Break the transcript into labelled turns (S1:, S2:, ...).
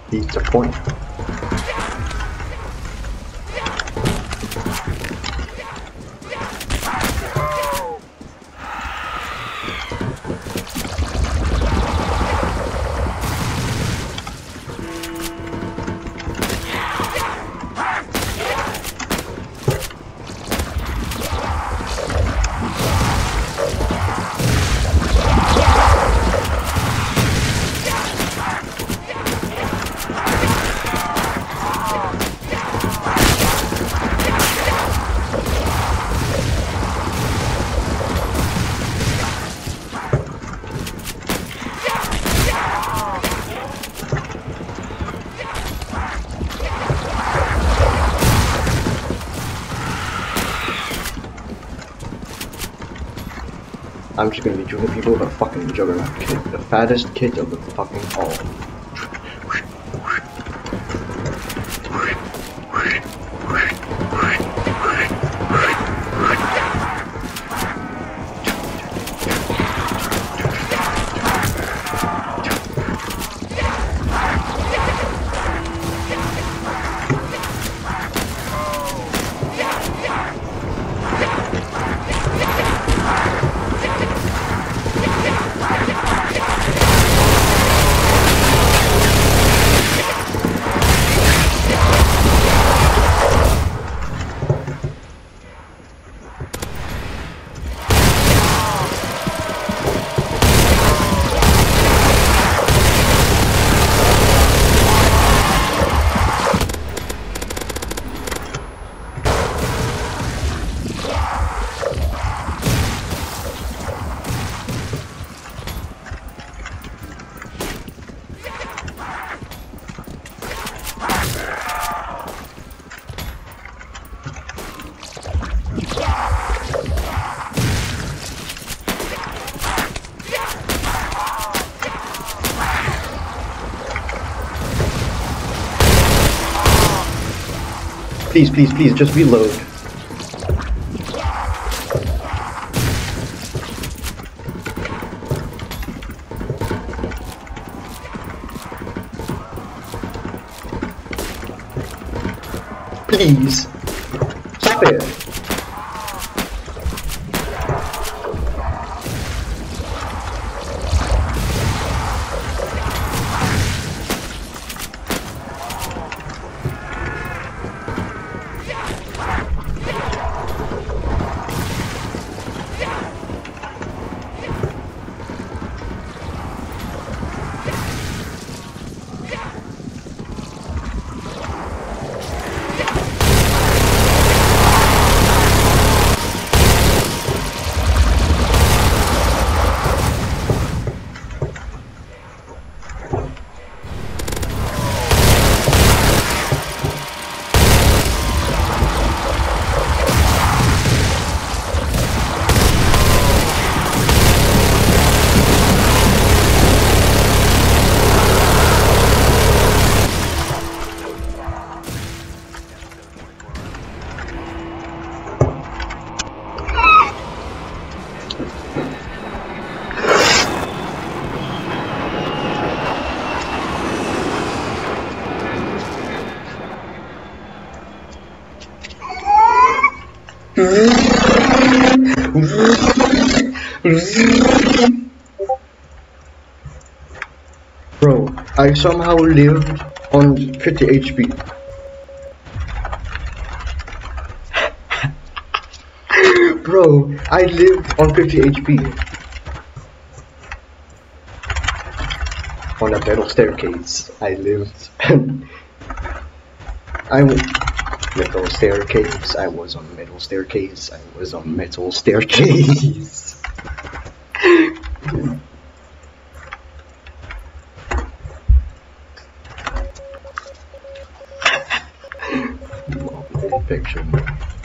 S1: He's the point. I'm just gonna be shooting people with a fucking juggernaut kid, the fattest kid of the fucking all. Please, please, please, just reload. Please. Stop it. Bro, I somehow lived on 50 HP. Bro, I lived on 50 HP. On a metal staircase, I lived. I was metal staircase. I was on metal staircase. I was on metal staircase. Infection.